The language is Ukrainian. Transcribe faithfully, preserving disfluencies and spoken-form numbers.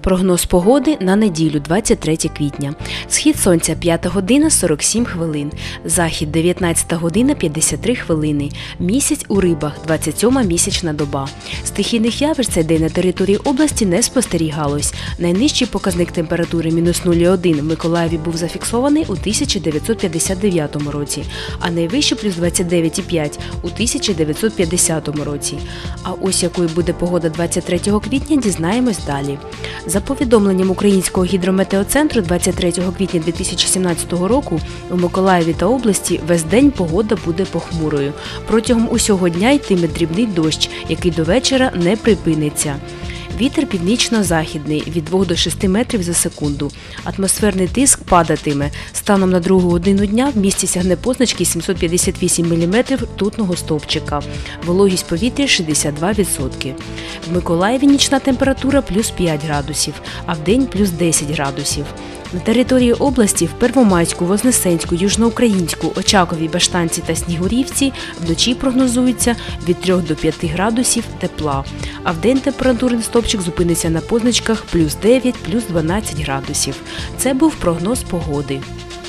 Прогноз погоди на неділю, двадцять третє квітня. Схід сонця п'ята година сорок сім хвилин, захід дев'ятнадцята година п'ятдесят три хвилини, місяць у рибах, двадцять сьома місячна доба. Стихійних явищ цей день на території області не спостерігалось. Найнижчий показник температури мінус нуль цілих один в Миколаєві був зафіксований у тисяча дев'ятсот п'ятдесят дев'ятому році, а найвищий плюс двадцять дев'ять цілих п'ять у тисяча дев'ятсот п'ятдесятому році. А ось якою буде погода двадцять третього квітня, дізнаємось далі. За повідомленням Українського гідрометеоцентру, двадцять третього квітня дві тисячі сімнадцятого року у Миколаєві та області весь день погода буде похмурою. Протягом усього дня йтиме дрібний дощ, який до вечора не припиниться. Вітер північно-західний від двох до шести метрів за секунду. Атмосферний тиск падатиме. Станом на другу годину дня в місті сягне позначки сімсот п'ятдесят вісім міліметрів ртутного стовпчика. Вологість повітря шістдесят два відсотки. В Миколаєві нічна температура плюс п'ять градусів, а вдень плюс десять градусів. На території області в Первомайську, Вознесенську, Южноукраїнську, Очаковій, Баштанці та Снігурівці вночі прогнозується від трьох до п'яти градусів тепла, а вдень температурний стовпчик зупиниться на позначках плюс дев'ять, плюс дванадцять градусів. Це був прогноз погоди.